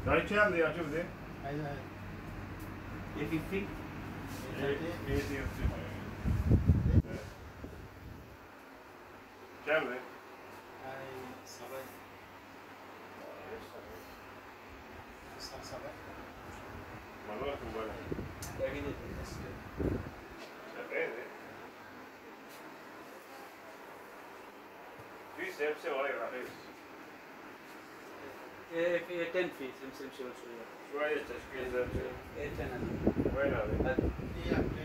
هاي كم دي اشوف دي؟ هاي 850 ايه دي كم دي؟ هاي 7 والله كم يعني في سيبسي وهاي رخيص في 10 في سمسم شوية شوية تشكيل سيبسي 10 وين هذه؟ هي